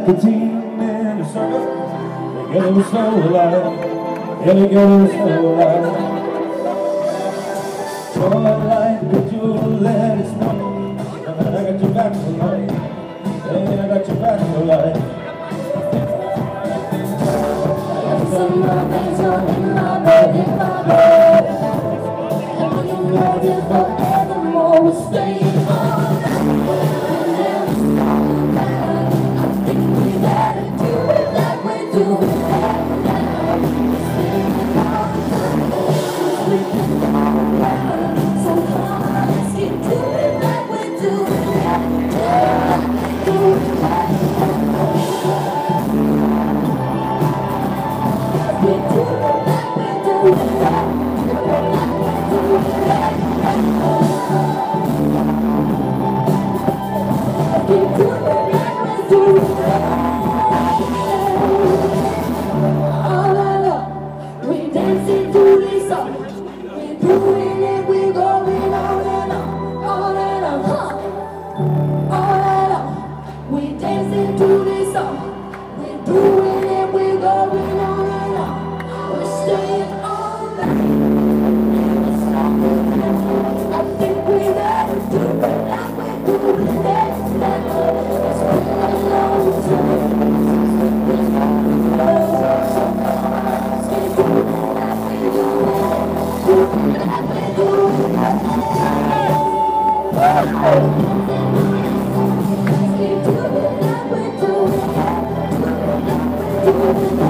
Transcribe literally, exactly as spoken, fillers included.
the team in a circle. Together we're so alive. Yeah, together we're so alive. Twilight, could you let it snow? I got your back for life. Yeah, I got your back for life. Some more things on in my bed, in my bed. And when you know that forevermore we'll stay on. I think we gotta do it like we do it right now. So come on, let's get to it like we do it right now. Do it right now. We do it like we do it right. Do it like we do it right. We do it like we do it right. All night long, we dancing to this song. We doing it, we going on and on, on and on, huh? All night long, we dancing to this song. We doing it, we going on and on. We're staying all night. I think we gotta do it like we do it next time. It's been a long time. Let's get to it like we do it. Do it like we do it. Let's get to it like we do it. Do it like we do it.